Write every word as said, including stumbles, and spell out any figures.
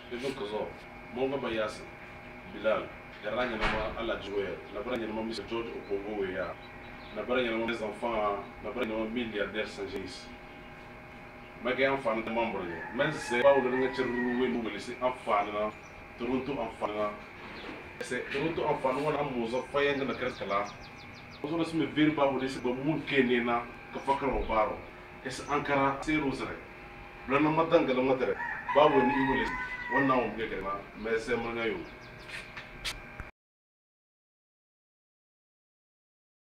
ibn kazo mo ga bayasi bilal garanya na ma ala joye na baranya na ma mister George Okogo ya na baranya na ma les enfants na baranya na ma milliardaire Saint-Génis ma ga enfant de membre ni men c'est pas le nga ciru we mu lisi enfant na turuntu enfant na c'est turuntu enfant wala amuzo fayanga na kala ozo sime ver ba bu lisi ba mun kenena ka fakaro baro es ankara c'est rosere le na madanga la madare babu ni iwele wannan mu ga kana mais c'est mun ngayo